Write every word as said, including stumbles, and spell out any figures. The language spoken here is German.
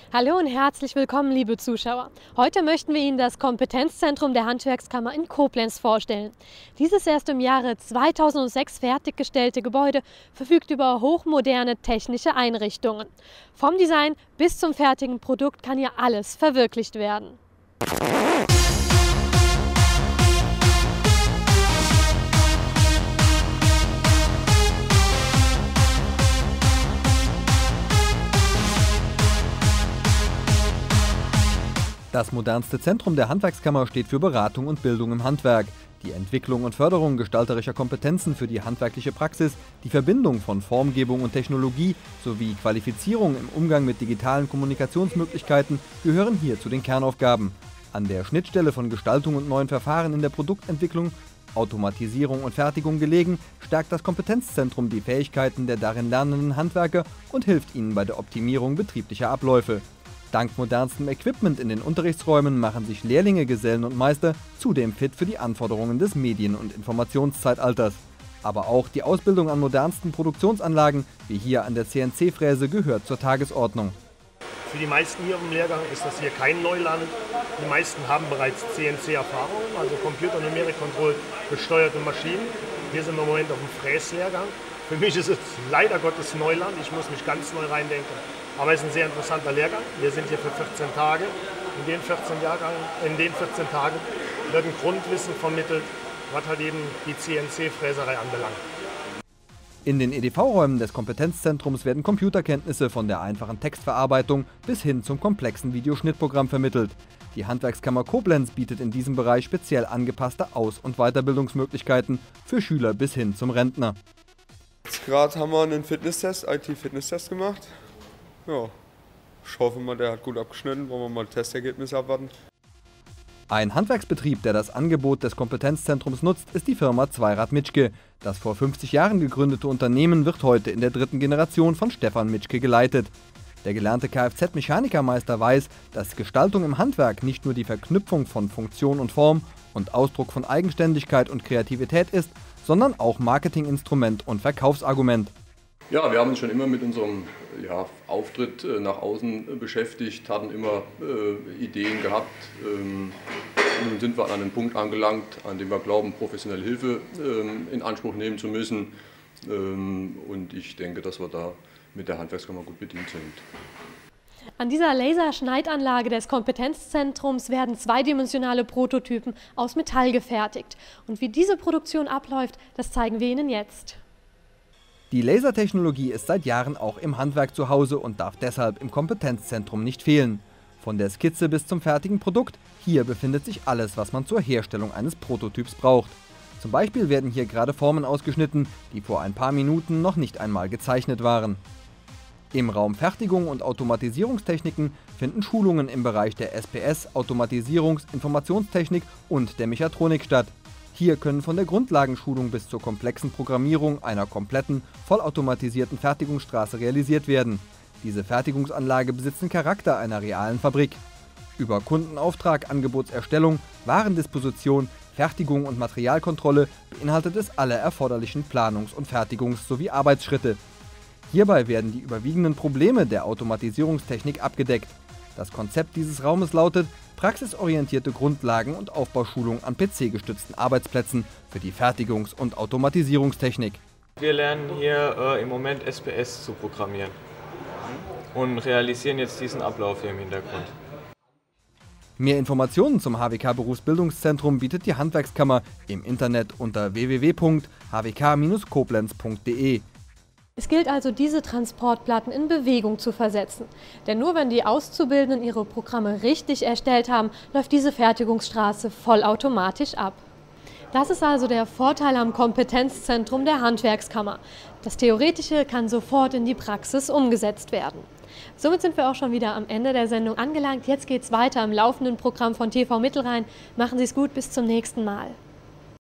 Hallo und herzlich willkommen, liebe Zuschauer. Heute möchten wir Ihnen das Kompetenzzentrum der Handwerkskammer in Koblenz vorstellen. Dieses erst im Jahre zweitausendsechs fertiggestellte Gebäude verfügt über hochmoderne technische Einrichtungen. Vom Design bis zum fertigen Produkt kann hier alles verwirklicht werden. Das modernste Zentrum der Handwerkskammer steht für Beratung und Bildung im Handwerk, die Entwicklung und Förderung gestalterischer Kompetenzen für die handwerkliche Praxis, die Verbindung von Formgebung und Technologie sowie Qualifizierung im Umgang mit digitalen Kommunikationsmöglichkeiten gehören hier zu den Kernaufgaben. An der Schnittstelle von Gestaltung und neuen Verfahren in der Produktentwicklung, Automatisierung und Fertigung gelegen, stärkt das Kompetenzzentrum die Fähigkeiten der darin lernenden Handwerker und hilft ihnen bei der Optimierung betrieblicher Abläufe. Dank modernstem Equipment in den Unterrichtsräumen machen sich Lehrlinge, Gesellen und Meister zudem fit für die Anforderungen des Medien- und Informationszeitalters. Aber auch die Ausbildung an modernsten Produktionsanlagen, wie hier an der C N C-Fräse, gehört zur Tagesordnung. Für die meisten hier im Lehrgang ist das hier kein Neuland. Die meisten haben bereits C N C-Erfahrungen, also Computer Numeric Control gesteuerte Maschinen. Wir sind im Moment auf dem Fräslehrgang. Für mich ist es leider Gottes Neuland, ich muss mich ganz neu reindenken. Aber es ist ein sehr interessanter Lehrgang. Wir sind hier für vierzehn Tage. In den vierzehn, Jahrgang, in den vierzehn Tagen wird ein Grundwissen vermittelt, was halt eben die C N C-Fräserei anbelangt. In den E D V-Räumen des Kompetenzzentrums werden Computerkenntnisse von der einfachen Textverarbeitung bis hin zum komplexen Videoschnittprogramm vermittelt. Die Handwerkskammer Koblenz bietet in diesem Bereich speziell angepasste Aus- und Weiterbildungsmöglichkeiten für Schüler bis hin zum Rentner. Jetzt gerade haben wir einen Fitnesstest, I T-Fitnesstest gemacht. Ja, ich hoffe mal, der hat gut abgeschnitten, wollen wir mal Testergebnisse abwarten. Ein Handwerksbetrieb, der das Angebot des Kompetenzzentrums nutzt, ist die Firma Zweirad Mitschke. Das vor fünfzig Jahren gegründete Unternehmen wird heute in der dritten Generation von Stefan Mitschke geleitet. Der gelernte Kfz-Mechanikermeister weiß, dass Gestaltung im Handwerk nicht nur die Verknüpfung von Funktion und Form und Ausdruck von Eigenständigkeit und Kreativität ist, sondern auch Marketinginstrument und Verkaufsargument. Ja, wir haben uns schon immer mit unserem ja, Auftritt äh, nach außen äh, beschäftigt, hatten immer äh, Ideen gehabt. Ähm, nun sind wir an einem Punkt angelangt, an dem wir glauben, professionelle Hilfe ähm, in Anspruch nehmen zu müssen. Ähm, und ich denke, dass wir da mit der Handwerkskammer gut bedient sind. An dieser Laserschneidanlage des Kompetenzzentrums werden zweidimensionale Prototypen aus Metall gefertigt. Und wie diese Produktion abläuft, das zeigen wir Ihnen jetzt. Die Lasertechnologie ist seit Jahren auch im Handwerk zu Hause und darf deshalb im Kompetenzzentrum nicht fehlen. Von der Skizze bis zum fertigen Produkt, hier befindet sich alles, was man zur Herstellung eines Prototyps braucht. Zum Beispiel werden hier gerade Formen ausgeschnitten, die vor ein paar Minuten noch nicht einmal gezeichnet waren. Im Raum Fertigung und Automatisierungstechniken finden Schulungen im Bereich der S P S, Automatisierungs-, Informationstechnik und der Mechatronik statt. Hier können von der Grundlagenschulung bis zur komplexen Programmierung einer kompletten, vollautomatisierten Fertigungsstraße realisiert werden. Diese Fertigungsanlage besitzt den Charakter einer realen Fabrik. Über Kundenauftrag, Angebotserstellung, Warendisposition, Fertigung und Materialkontrolle beinhaltet es alle erforderlichen Planungs- und Fertigungs- sowie Arbeitsschritte. Hierbei werden die überwiegenden Probleme der Automatisierungstechnik abgedeckt. Das Konzept dieses Raumes lautet: praxisorientierte Grundlagen und Aufbauschulung an P C-gestützten Arbeitsplätzen für die Fertigungs- und Automatisierungstechnik. Wir lernen hier äh, im Moment S P S zu programmieren und realisieren jetzt diesen Ablauf hier im Hintergrund. Mehr Informationen zum H W K-Berufsbildungszentrum bietet die Handwerkskammer im Internet unter w w w punkt h w k Bindestrich koblenz punkt d e. Es gilt also, diese Transportplatten in Bewegung zu versetzen. Denn nur wenn die Auszubildenden ihre Programme richtig erstellt haben, läuft diese Fertigungsstraße vollautomatisch ab. Das ist also der Vorteil am Kompetenzzentrum der Handwerkskammer. Das Theoretische kann sofort in die Praxis umgesetzt werden. Somit sind wir auch schon wieder am Ende der Sendung angelangt. Jetzt geht's weiter im laufenden Programm von T V Mittelrhein. Machen Sie es gut, bis zum nächsten Mal.